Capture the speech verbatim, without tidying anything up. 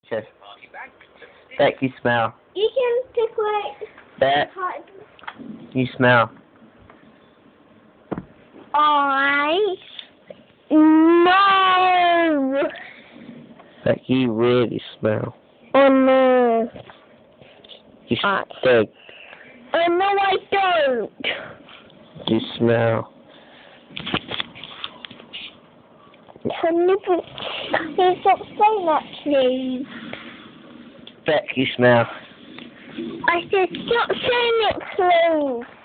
Just Beck, you smell. You can pick away. Beck, you smell. I no. Beck, you really smell. Oh no. You Uh, stink. Oh no, I don't. You smell. Can you please stop saying that, please? Beck, you smell. I said stop saying it, please.